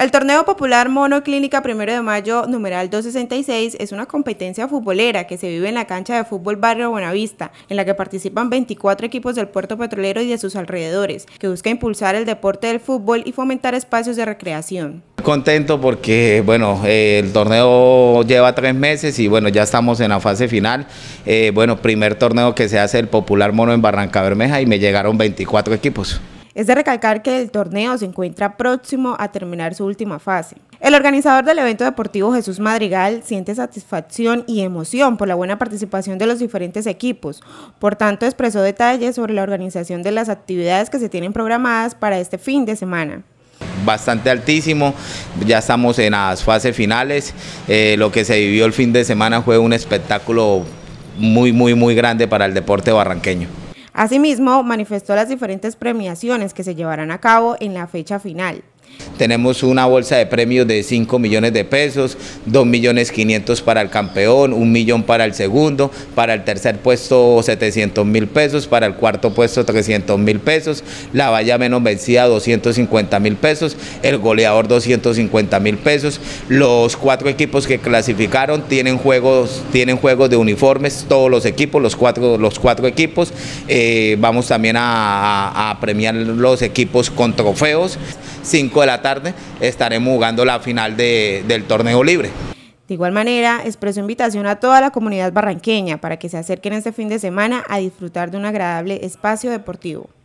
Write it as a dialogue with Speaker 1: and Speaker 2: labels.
Speaker 1: El Torneo Popular Mono Clínica 1 de Mayo, numeral 266, es una competencia futbolera que se vive en la cancha de fútbol Barrio Buenavista, en la que participan 24 equipos del puerto petrolero y de sus alrededores, que busca impulsar el deporte del fútbol y fomentar espacios de recreación.
Speaker 2: Contento porque el torneo lleva 3 meses y ya estamos en la fase final. Primer torneo que se hace el Popular Mono en Barrancabermeja y me llegaron 24 equipos.
Speaker 1: Es de recalcar que el torneo se encuentra próximo a terminar su última fase. El organizador del evento deportivo, Jesús Madrigal, siente satisfacción y emoción por la buena participación de los diferentes equipos. Por tanto, expresó detalles sobre la organización de las actividades que se tienen programadas para este fin de semana.
Speaker 2: Bastante altísimo, ya estamos en las fases finales. Lo que se vivió el fin de semana fue un espectáculo muy grande para el deporte barranqueño.
Speaker 1: Asimismo, manifestó las diferentes premiaciones que se llevarán a cabo en la fecha final.
Speaker 2: Tenemos una bolsa de premios de 5 millones de pesos, 2.500.000 para el campeón, 1 millón para el segundo, para el tercer puesto 700.000 pesos, para el cuarto puesto 300.000 pesos, la valla menos vencida 250.000 pesos, el goleador 250.000 pesos. Los 4 equipos que clasificaron tienen juegos de uniformes, todos los equipos, los cuatro equipos. Vamos también a premiar los equipos con trofeos. 5 de la tarde estaremos jugando la final del torneo libre.
Speaker 1: De igual manera, expresó invitación a toda la comunidad barranqueña para que se acerquen este fin de semana a disfrutar de un agradable espacio deportivo.